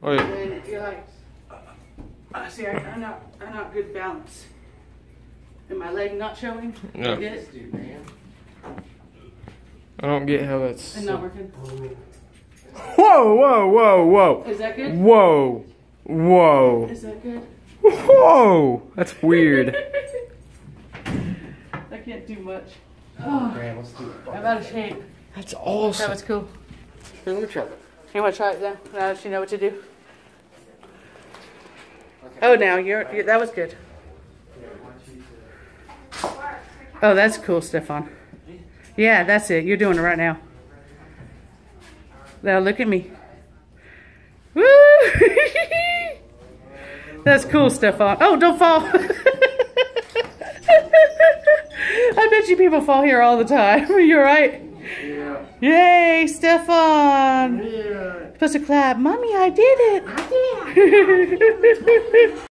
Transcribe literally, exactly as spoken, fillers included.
Oh, yeah. And then you're like, uh, see, I, I'm not, I'm not good balance. And my leg not showing. Yeah. You get it? I don't get how that's. And not working. Whoa, whoa, whoa, whoa. Is that good? Whoa, whoa. Is that good? Whoa, that's weird. I can't do much. Oh, I'm out of shape. That's That awesome. was cool. Here, let me try that. You want to try it now? Now that you know what to do. Oh, now you're, you're that was good. Oh, that's cool, Stephan. Yeah, that's it. You're doing it right now. Now look at me. Woo! That's cool, Stephan. Oh, don't fall. I bet you people fall here all the time. You're right. Yeah. Yay, Stephan. Yeah. Supposed to clap. Mommy, I did it. I did.